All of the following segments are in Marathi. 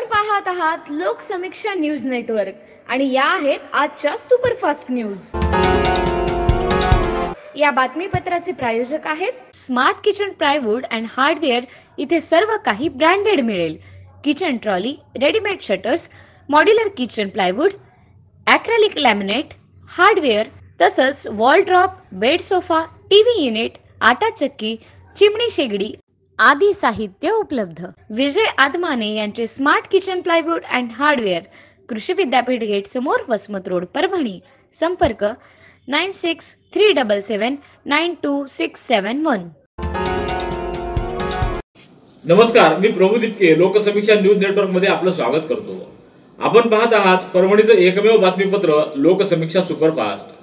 आपण पाहत आहात लोकसमीक्षा न्यूज नेटवर्क आणि या आहेत आजच्या सुपरफास्ट न्यूज। या बातमीपत्राचे प्रायोजक आहेत smart kitchen plywood and hardware. इथे सर्व काही ब्रँडेड मिळेल। Kitchen trolley, readymade shutters, modular kitchen plywood, acrylic laminate, hardware तसंच wall drop, bed sofa, TV unit, आटा चक्की, चिमणी शेगडी आदी साहित्य उपलब्ध। विजय आदमाने यांचे smart kitchen plywood and hardware, कृषी विद्यापीठ गेट समोर, वसमत रोड, परभणी। संपर्क 9637792671। नमस्कार, मी प्रभू दिपके लोकसमीक्षा न्यूज नेटवर्क मध्ये आपलं स्वागत करतो। आपण पाहत आहात परभणीचं एकमेव बातमीपत्र लोकसमीक्षा सुपरफास्ट।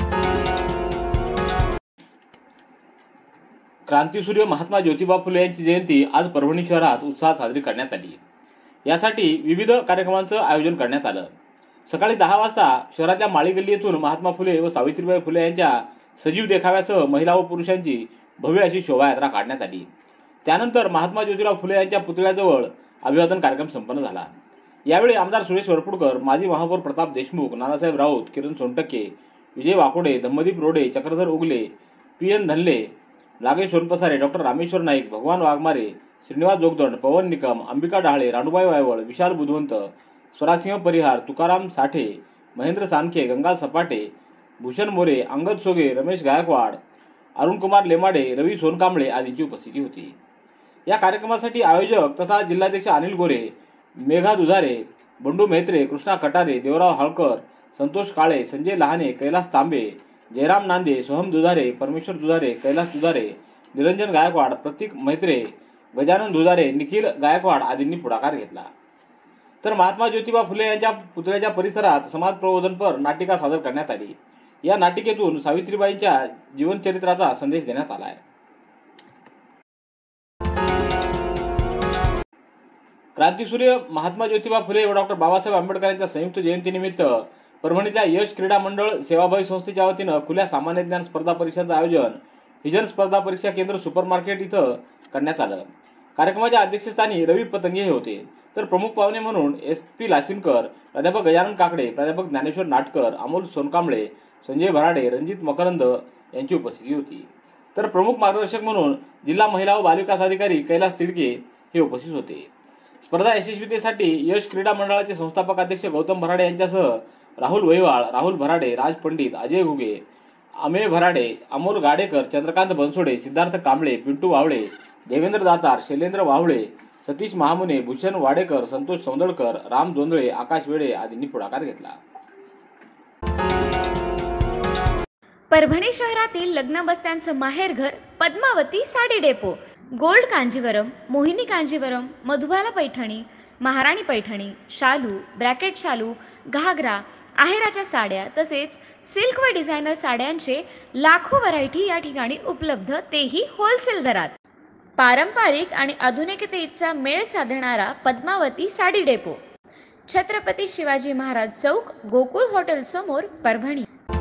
क्रांतीसूर्य महात्मा ज्योतिबा फुले यांची जयंती आज परभणी शहरात उत्साहात साजरी करण्यात आली। यासाठी विविध कार्यक्रमांचं आयोजन करण्यात आलं। सकाळी 10 वाजता शहराच्या माळी गल्ली येथून महात्मा फुले व सावित्रीबाई फुले यांच्या सजीव देखाव्यासह महिला व पुरुषांची भव्य अशी शोभायात्रा काढण्यात आली। त्यानंतर महात्मा ज्योतिबा फुले यांच्या पुतळ्याजवळ अभिवादन कार्यक्रम संपन्न झाला। यावेळी आमदार सुरेश वरपुडकर, माजी महापौर प्रताप देशमुख, नानासाहेब राऊत, किरण सोनटक्के, विजय वाकोडे, धम्मदीप रोडे, चक्रधर उगले, पी.एन. धनले, नागेश सोनपसारे, डॉक्टर रामेश्वर नाईक, भगवान वाघमारे, श्रीनिवास जोगदंड, पवन निकम, अंबिका डहाळे, राणूबाई वायवळ, विशाल बुधवंत, स्वरासिंह परिहार, तुकाराम साठे, महेंद्र सानखे, गंगा सपाटे, भूषण मोरे, अंगद सोगे, रमेश गायकवाड, अरुणकुमार लेमाडे, रवी सोनकांबळे आदींची उपस्थिती होती। या कार्यक्रमासाठी आयोजक तथा जिल्हाध्यक्ष अनिल गोरे, मेघा दुधारे, बंडू मेहत्रे, कृष्णा कटारे, देवराव हाळकर, संतोष काळे, संजय लहाने, कैलास तांबे, जयराम नांदे, सोहम दुधारे, परमेश्वर दुधारे, कैलास दुधारे, निरंजन गायकवाड, प्रतीक मैत्रे, गजानन दुधारे, निखिल गायकवाड आदींनी पुढाकार घेतला। तर महात्मा ज्योतिबा फुले यांच्या पुतळ्याच्या परिसरात समाज प्रबोधनपर नाटिका सादर करण्यात आली। या नाटिकेतून सावित्रीबाईंच्या जीवनचरित्राचा संदेश देण्यात आला आहे। क्रांतीसूर्य महात्मा ज्योतिबा फुले व डॉक्टर बाबासाहेब आंबेडकर यांच्या संयुक्त जयंतीनिमित्त परभणीच्या यश क्रीडा मंडळ सेवाभावी संस्थेच्या वतीनं खुल्या सामान्य ज्ञान स्पर्धा परीक्षांचं आयोजन हिजन स्पर्धा परीक्षा केंद्र सुपरमार्केट इथं करण्यात आलं। कार्यक्रमाच्या अध्यक्षस्थानी रवी पतंगे हे होते, तर प्रमुख पाहुणे म्हणून SP लासिनकर, प्राध्यापक गजानन काकडे, प्राध्यापक ज्ञानेश्वर नाटकर, अमोल सोनकांबळे, संजय भराडे, रणजित मकरंद यांची उपस्थिती होती। तर प्रमुख मार्गदर्शक म्हणून जिल्हा महिला व बालविकास अधिकारी कैलास तिडके हे उपस्थित होते। स्पर्धा यशस्वीतेसाठी यश क्रीडा मंडळाचे संस्थापक अध्यक्ष गौतम भराडे यांच्यासह राहुल वैवाळ, राहुल भराडे, राज पंडित, अजय घुगे, अमेय भराडे, अमोल गाडेकर, चंद्रकांत बनसोडे, सिद्धार्थ कांबळे, पिंटू वावळे, देवेंद्र दातार, शैलेंद्र वावळे, सतीश महामुने, भूषण वाडेकर, संतोष सौंदळकर, राम जोंधळे, आकाश वेडे आदींनी पुढाकार घेतला। परभणी शहरातील लग्न बस्त्यांचं माहेरघर पद्मावती साडी डेपो, गोल्ड कांजीवरम, मोहिनी कांजीवरम, मधुबाला पैठणी, महाराणी पैठणी, शालू, ब्रॅकेट शालू, घागरा, आहेराच्या साड्या तसेच सिल्क व डिझायनर साड्यांचे लाखो व्हरायटी या ठिकाणी उपलब्ध, तेही होलसेल दरात। पारंपरिक आणि आधुनिकतेचा मेळ साधणारा पद्मावती साडी डेपो, छत्रपती शिवाजी महाराज चौक, गोकुळ हॉटेल समोर, परभणी।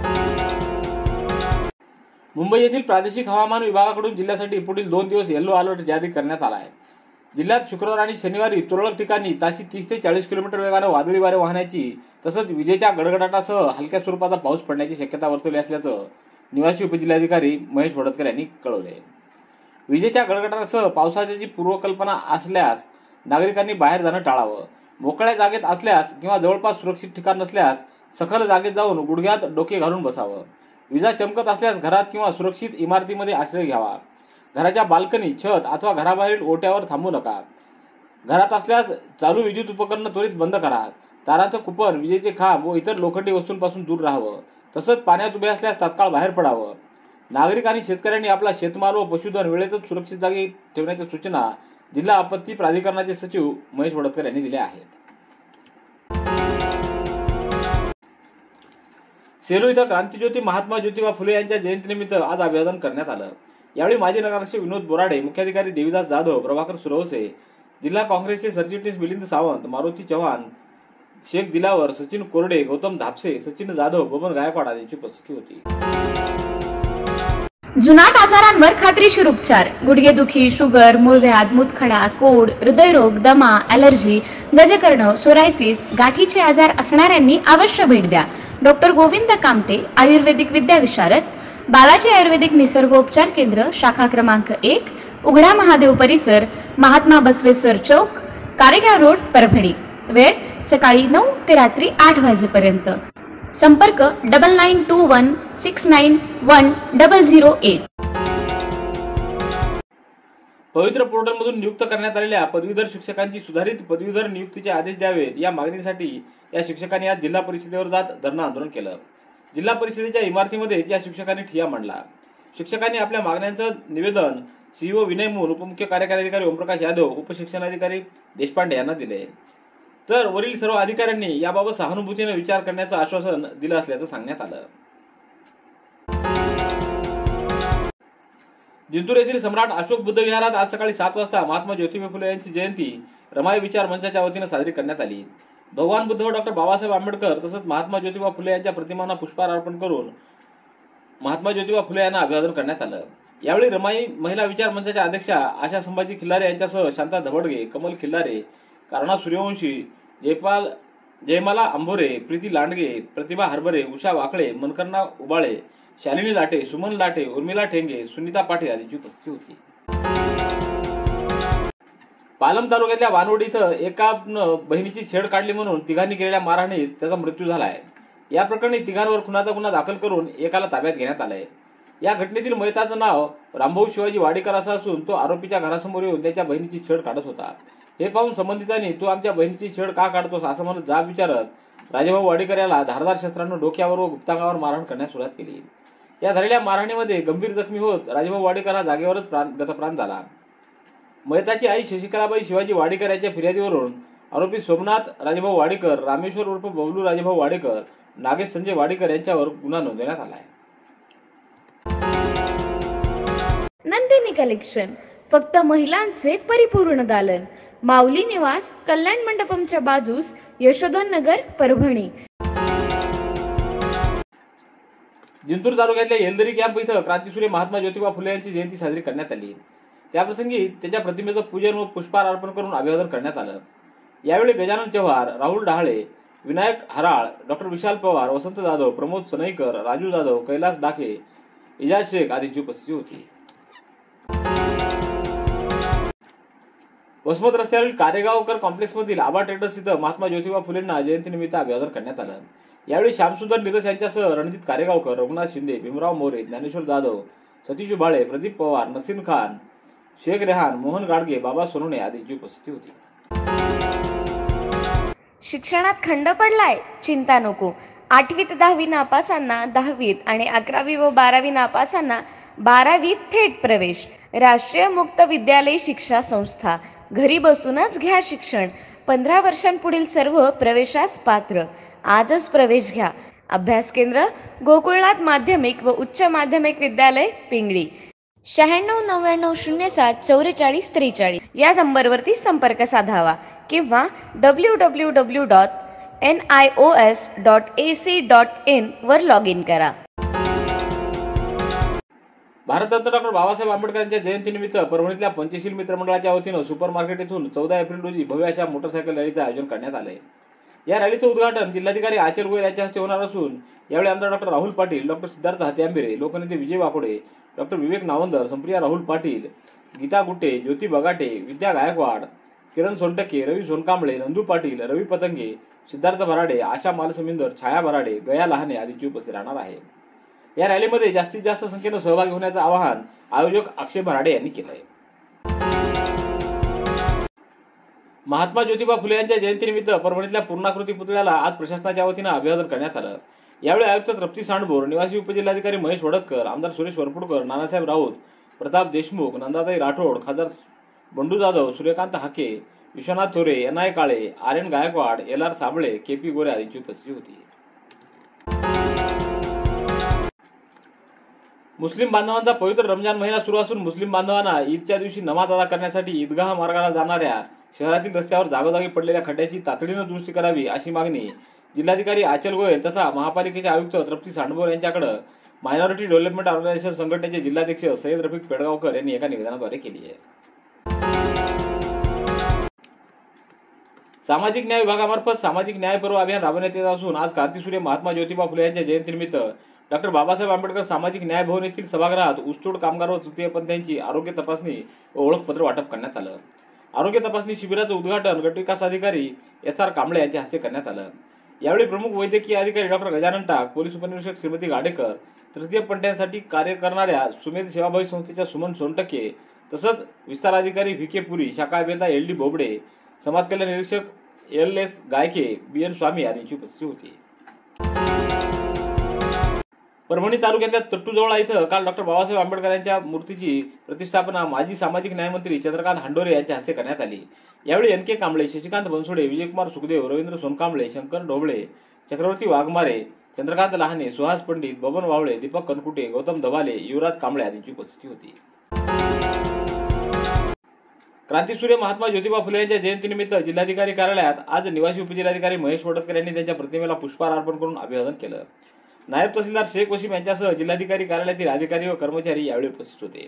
मुंबई येथील प्रादेशिक हवामान विभागाकडून जिल्ह्यासाठी पुढील 2 दिवस येलो अलर्ट जारी करण्यात आला आहे। जिल्ह्यात शुक्रवार आणि शनिवारी तुरळक ठिकाणी ताशी 30 ते 40 किलोमीटर वेगाने वादळी वारे वाहण्याची तसंच विजेच्या गडगडाटासह हलक्या स्वरूपाचा पाऊस पडण्याची शक्यता वर्तवली असल्याचं निवासी उपजिल्हाधिकारी महेश वडतकर यांनी कळवले। विजेच्या गडगडाटासह पावसाची पूर्वकल्पना असल्यास नागरिकांनी बाहेर जाणं टाळावं। मोकळ्या जागेत असल्यास किंवा जवळपास सुरक्षित ठिकाण नसल्यास सखल जागेत जाऊन गुडघ्यात डोके घालून बसावं। विजा चमकत असल्यास घरात किंवा सुरक्षित इमारतीमध्ये आश्रय घ्यावा। घराच्या बाल्कनी, छत अथवा घराबाहेरील ओट्यावर थांबू नका। घरात असल्यास चालू विद्युत उपकरण त्वरित बंद करा। तारांचं कुंपण, विजेचे खांब व इतर लोखंडी वस्तूंपासून दूर राहावं। तसंच पाण्यात उभे असल्यास तात्काळ बाहेर पडावं। नागरिक आणि शेतकऱ्यांनी आपला शेतमाल व पशुधन वेळेतच सुरक्षित जागी ठेवण्याच्या सूचना जिल्हा आपत्ती प्राधिकरणाचे सचिव महेश वडतकर यांनी दिल्या आहेत। सेलू इथं क्रांतीज्योती महात्मा ज्योतिबा फुले यांच्या जयंतीनिमित्त आज अभिवादन करण्यात आलं। यावेळी माजी नगराध्यक्ष विनोद बोराडे, मुख्याधिकारी देवीदास जाधव, प्रभाकर सुरवसे, जिल्हा काँग्रेसचे सरचिटणीस मिलिंद सावंत, मारुती चव्हाण, शेख दिलावर, सचिन कोरडे, गौतम धापसे, सचिन जाधव, बबन गायकवाड आदींची उपस्थिती होती। जुनाट आजारांवर खात्रीशीर उपचार, गुडघेदुखी, शुगर, मूळव्याध, मूतखडा, कोड, हृदयरोग, दमा, ॲलर्जी, गजकर्ण, सोरायसिस, गाठीचे आजार असणाऱ्यांनी अवश्य भेट द्या. डॉक्टर गोविंद कामते, आयुर्वेदिक विद्याविशारद, बालाजी आयुर्वेदिक निसर्गोपचार केंद्र, शाखा क्रमांक 1, उघडा महादेव परिसर, महात्मा बसवेश्वर चौक, कारेगाव रोड, परभणी. वेळ सकाळी 9 ते रात्री 8 वाजेपर्यंत. संपर्क 9921691008. पवित्र पोर्टलमधून नियुक्त करण्यात आलेल्या पदवीधर शिक्षकांची सुधारित पदवीधर नियुक्तीचे आदेश द्यावेत या मागणीसाठी या शिक्षकांनी आज जिल्हा परिषदेवर जात धरणं आंदोलन केलं. जिल्हा परिषदेच्या इमारतीमध्ये या शिक्षकांनी ठिय्या मांडला. शिक्षकांनी आपल्या मागण्यांचं निवेदन सीईओ विनय मूल, उपमुख्य कार्यकारी अधिकारी ओमप्रकाश यादव, उपशिक्षणाधिकारी देशपांडे यांना दिले. तर वरील सर्व अधिकाऱ्यांनी याबाबत सहानुभूतीने विचार करण्याचं आश्वासन दिलं असल्याचं सांगण्यात आलं. जिंतूर येथील सम्राट अशोक बुद्ध विहारात आज सकाळी 7 वाजता महात्मा ज्योतिबा फुले यांची जयंती रमाई विचार मंचाच्या वतीनं साजरी करण्यात आली. भगवान बुद्ध व डॉक्टर बाबासाहेब आंबेडकर तसंच महात्मा ज्योतिबा फुले यांच्या प्रतिमांना पुष्पहार अर्पण करून महात्मा ज्योतिबा फुले यांना अभिवादन करण्यात आलं. यावेळी रमाई महिला विचार मंचाच्या अध्यक्षा आशा संभाजी खिल्लारे यांच्यासह शांता धबडगे, कमल खिल्लारे, कारणा सूर्यवंशी, जयमाला अंभोरे, प्रीती लांडगे, प्रतिभा हरभरे, उषा वाकळे, मनकर्णा उबाळे, शालिनी लाटे, सुमन लाटे, उर्मिला ठेंगे, सुनीता पाटील आदींची उपस्थिती होती. पालम तालुक्यातल्या वानवड इथं एका बहिणीची छेड काढली म्हणून तिघांनी केलेल्या मारहाणीत त्याचा मृत्यू झाला आहे. या प्रकरणी तिघांवर खुनाचा गुन्हा दाखल करून एकाला ताब्यात घेण्यात आलाय. या घटनेतील मयताचं नाव रामभाऊ शिवाजी वाडेकर असं असून तो आरोपीच्या घरासमोर येऊन त्याच्या बहिणीची छेड काढत होता. हे पाहून संबंधितांनी तू आमच्या बहिणीची छेड का काढतोस असं म्हणत जाब विचारत राजेभाऊ वाडेकर याला धारदार शस्त्रानं डोक्यावर व गुप्तांगावर मारहाण करण्यास सुरुवात केली. या झालेल्या मारहाणीमध्ये गंभीर जखमी होत राजेभाऊ वाडेकर हा जागेवरच गतप्राण झाला. मयताची आई शशिकलाबाई शिवाजी वाडेकर यांच्या फिर्यादीवरून आरोपी सोमनाथ राजेभाऊ वाडेकर, रामेश्वर उर्फ बबलू राजेभाऊ वाडेकर, नागेश संजय वाडेकर यांच्यावर गुन्हा नोंदवण्यात आला आहे. नंदिनी कलेक्शन, फक्त महिलांचे परिपूर्ण दालन, माऊली निवास, कल्याण मंडपमच्या बाजूस, यशोधन नगर, परभणी. जिंतूर तालुक्यातल्या येलदरी कॅम्प इथं क्रांतीसूर्य महात्मा ज्योतिबा फुले यांची जयंती साजरी करण्यात आली. त्याप्रसंगी त्यांच्या प्रतिमेचं पूजन व पुष्पहार अर्पण करून अभिवादन करण्यात आलं. यावेळी गजानन चव्हाण, राहुल डहाळे, विनायक हराळ, डॉक्टर विशाल पवार, वसंत जाधव, प्रमोद सनईकर, राजू जाधव, कैलास डाके, इजाज शेख आदींची उपस्थिती होती. वसमत रस्त्यावरील कारेगावकर कॉम्प्लेक्समधील आबा ट्रेडर्स इथं महात्मा ज्योतिबा फुलेंना जयंतीनिमित्त अभिवादन करण्यात आलं. यावेळी श्यामसुंदर निरस यांच्यासह रणजित कारेगावकर, रघुनाथ शिंदे, भीमराव मोरे, ज्ञानेश्वर जाधव, सतीश उबाळे, प्रदीप पवार, नसीन खान, शेख रेहान, मोहन गाडगे, बाबा सोनवणे आदींची उपस्थिती होती. शिक्षणात खंड पडलाय? चिंता नको. 8वी ते 10वी नापासांना 10वीत आणि 11वी व 12वी नापासांना 12वीत थेट प्रवेश. राष्ट्रीय मुक्त विद्यालय शिक्षा संस्था. घरी बसूनच घ्या शिक्षण. 15 वर्षांपुढील सर्व प्रवेशास पात्र. आजच प्रवेश घ्या. अभ्यास केंद्र गोकुळनाथ माध्यमिक व उच्च माध्यमिक विद्यालय, पिंगळी. 9699074443 या नंबरवरती संपर्क साधावा किंवा www.nios.ac.in वर लॉग इन करा. भारतरत्न डॉक्टर बाबासाहेब आंबेडकर यांच्या जयंतीनिमित्त परभणीतल्या पंचशील मित्र मंडळाच्या वतीनं सुपर मार्केट येथून 14 एप्रिल रोजी भव्य अशा मोटरसायकल रॅलीचं आयोजन करण्यात आलंय. या रॅलीचं उद्घाटन जिल्हाधिकारी आचल गोयल यांच्या हस्ते होणार असून यावेळी आमदार डॉक्टर राहुल पाटील, डॉक्टर सिद्धार्थ हातेआंबेरे, लोकनेते विजय वाकोडे, डॉक्टर विवेक नावंदर, संप्रिया राहुल पाटील, गीता गुट्टे, ज्योती बगाटे, विद्या गायकवाड, किरण सोनटके, रवी सोनकांबळे, नंदू पाटील, रवी पतंगे, सिद्धार्थ भराडे, आशा मालसमिंदर, छाया भराडे, गया लहाने आदींची उपस्थिती राहणार आहे. या रॅलीमध्ये जास्तीत जास्त संख्येनं सहभागी होण्याचं आवाहन आयोजक अक्षय भराडे यांनी केलं आहे. महात्मा ज्योतिबा फुले यांच्या जयंतीनिमित्त परभणीतल्या पूर्णाकृती पुतळ्याला आज प्रशासनाच्या वतीनं अभिवादन करण्यात आलं. यावेळी आयुक्त तृप्ती सांडभोर, निवासी उपजिल्हाधिकारी महेश वडतकर, आमदार सुरेश वरपुडकर, नानासाहेब राऊत, प्रताप देशमुख, नंदाताई राठोड, खासदार Bandu Jadhav, Suryakant Hake, Vishwanath Thore, N I. Kale, Aryan Gaikwad, L R. Sable, K P. Gore आदींची उपस्थिती होती. मुस्लिम बांधवांचा पवित्र रमजान महिना सुरू असून मुस्लिम बांधवांना ईदच्या दिवशी नमाज अदा करण्यासाठी ईदगाह मार्गाला जाणाऱ्या शहरातील रस्त्यावर जागोजागी पडलेल्या खड्ड्याची तातडीनं दुरुस्ती करावी अशी मागणी जिल्हाधिकारी आचल गोयल तथा महापालिकेचे आयुक्त तृप्ती सांडभोर यांच्याकडे मायनॉरिटी डेव्हलपमेंट ऑर्गनायझेशन संघटनेचे जिल्हाध्यक्ष सय्यद रफिक पेडगावकर यांनी एका निवेदनाद्वारे केली आहे। सामाजिक न्याय विभागामार्फत सामाजिक न्याय पर्व अभियान राबवण्यात येत असून आज क्रांतीसूर्य महात्मा ज्योतिबा फुले यांच्या जयंतीनिमित्त डॉक्टर बाबासाहेब आंबेडकर सामाजिक न्याय भवन येथील सभागृहात ऊसतोड कामगार व तृतीयपंथीयांची आरोग्य तपासणी व ओळखपत्र वाटप करण्यात आलं। आरोग्य तपासणी शिबिराचं उद्घाटन गटविकास अधिकारी SR कांबळे यांच्या हस्ते करण्यात आलं। यावेळी प्रमुख वैद्यकीय अधिकारी डॉक्टर गजानन टाक, पोलीस उपनिरीक्षक श्रीमती गाडेकर, तृतीयपंथीयांसाठी कार्य करणाऱ्या सुमेध सेवाभावी संस्थेच्या सुमन सोनटके तसंच विस्तार अधिकारी VK पुरी, शाखा अभियंता LD बोबडे, समाज कल्याण निरीक्षक LS गायके, BN स्वामी यांची उपस्थिती होती। परभणी तालुक्यातल्या तट्टूजवळा इथं काल डॉक्टर बाबासाहेब आंबेडकर यांच्या मूर्तीची प्रतिष्ठापना माजी सामाजिक न्यायमंत्री चंद्रकांत हांडोरे यांच्या हस्ते करण्यात आली। यावेळी NK कांबळे, शशिकांत बनसोडे, विजयकुमार सुखदेव, रवींद्र सोनकांबळे, शंकर ढोबळे, चक्रवर्ती वाघमारे, चंद्रकांत लहाने, सुहास पंडित, बबन वावळे, दीपक कनकुटे, गौतम दवाले, युवराज कांबळे यांची उपस्थिती होती। क्रांतीसूर्य महात्मा ज्योतिबा फुले यांच्या जयंतीनिमित्त जिल्हाधिकारी कार्यालयात आज निवासी उपजिल्हाधिकारी महेश वडतकर यांनी त्यांच्या प्रतिमेला पुष्पहार अर्पण करून अभिवादन केलं। नायब तहसीलदार शेख वसीम यांच्यासह जिल्हाधिकारी कार्यालयातील अधिकारी व कर्मचारी यावेळी उपस्थित होते।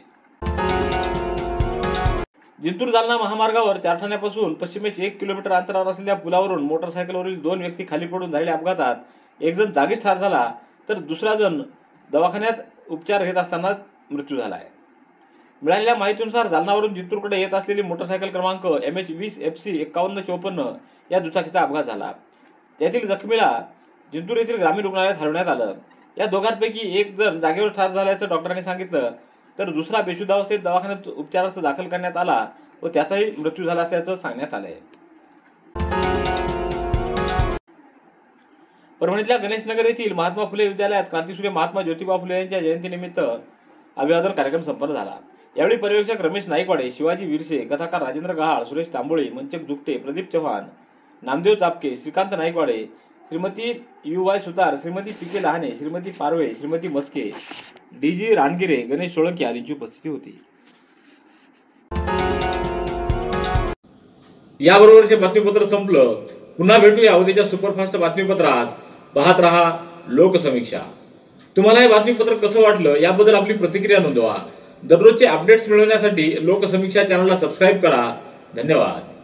जिंतूर जालना महामार्गावर चारठाण्यापासून पश्चिमेस 1 किलोमीटर अंतरावर असलेल्या पुलावरून मोटरसायकलवरील 2 व्यक्ती खाली पडून झालेल्या अपघातात एक जण जागीच ठार झाला तर दुसरा जण दवाखान्यात उपचार घेत असताना मृत्यू झाला आहे। मिळालेल्या माहितीनुसार जालनावरून जिंतूरकडे येत असलेली मोटरसायकल क्रमांक MH20 FC 5154 या दुचाकीचा अपघात झाला। त्यातील जखमीला जिंतूर येथील ग्रामीण रुग्णालयात हलवण्यात आलं। या दोघांपैकी एक जण जागेवर ठार झाल्याचं डॉक्टरांनी सांगितलं तर दुसरा बेशुद्धावस्थेत दवाखान्यात उपचारार्थ दाखल करण्यात आला व त्याचाही मृत्यू झाला असल्याचं सांगण्यात आलंय। परभणीतल्या गणेशनगर येथील महात्मा फुले विद्यालयात क्रांतीसूर्य महात्मा ज्योतिबा फुले यांच्या जयंतीनिमित्त अभिवादन कार्यक्रम संपन्न झाला। यावेळी पर्यवेक्षक रमेश नाईकवाडे, शिवाजी विरसे, कथाकार राजेंद्र गहाळ, सुरेश तांबोळी, मंचक जुगटे, प्रदीप चव्हाण, नामदेव चापके, श्रीकांत नाईकवाडे, श्रीमती UY सुतार, श्रीमती PK लहाने, श्रीमती पारवे, श्रीमती मस्के, DG रानगिरे, गणेश सोळंकी आदींची उपस्थिती होती। याबरोबरचे बातमीपत्र संपलं। पुन्हा भेटूया उद्याच्या सुपरफास्ट बातमीपत्रात। पाहत रहा लोकसमीक्षा। तुम्हाला हे बातमीपत्र कसं वाटलं याबद्दल आपली प्रतिक्रिया नोंदवा। दररोजचे अपडेट्स मिळवण्यासाठी लोकसमीक्षा चॅनलला सबस्क्राईब करा। धन्यवाद।